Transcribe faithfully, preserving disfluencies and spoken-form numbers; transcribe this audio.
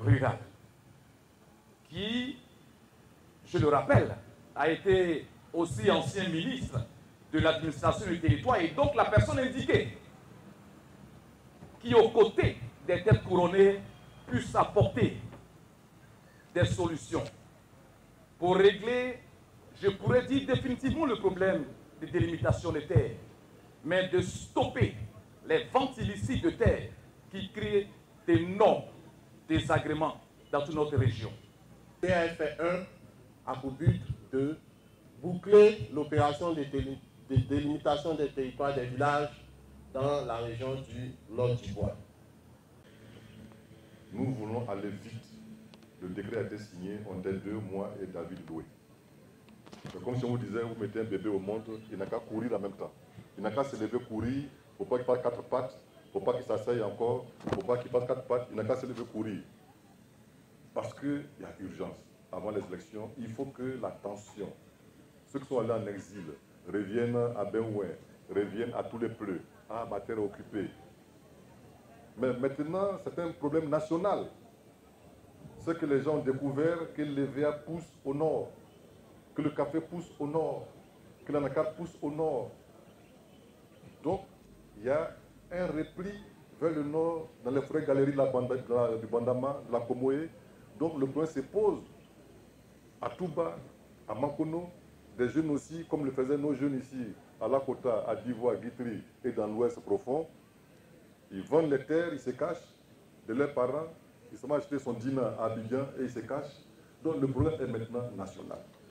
rural, qui, je le rappelle, a été aussi ancien ministre de l'administration du territoire et donc la personne indiquée qui, aux côtés des têtes couronnées, puisse apporter des solutions pour régler, je pourrais dire définitivement le problème de délimitation des terres, mais de stopper les ventes illicites de terres qui créent d'énormes désagréments dans toute notre région. P A F un a pour but de boucler l'opération de délimitation des territoires des villages dans la région du Nord d'Ivoire. Nous voulons aller vite. Le décret a été signé entre deux mois et David Doué. Comme si on vous disait, vous mettez un bébé au monde, il n'a qu'à courir en même temps. Il n'a qu'à se lever, courir, il ne faut pas qu'il fasse quatre pattes, il ne faut pas qu'il s'asseye encore, il ne faut pas qu'il fasse quatre pattes, il n'a qu'à se lever, courir. Parce qu'il y a urgence. Avant les élections, il faut que la tension, ceux qui sont allés en exil, reviennent à Benoué, reviennent à tous les pleux, à ma terre occupée. Mais maintenant, c'est un problème national. C'est que les gens ont découvert que les V A poussent au nord, que le café pousse au nord, que l'anacarde pousse au nord. Donc, il y a un repli vers le nord, dans les forêts galeries de la Banda, de la, du Bandama, de la Komoé. Donc, le problème se pose à Touba, à Makono, des jeunes aussi, comme le faisaient nos jeunes ici, à Lakota, à Divo, à Guitry et dans l'ouest profond. Ils vendent les terres, ils se cachent de leurs parents, ils se vont acheter son dîner à Abidjan et ils se cachent. Donc, le problème est maintenant national.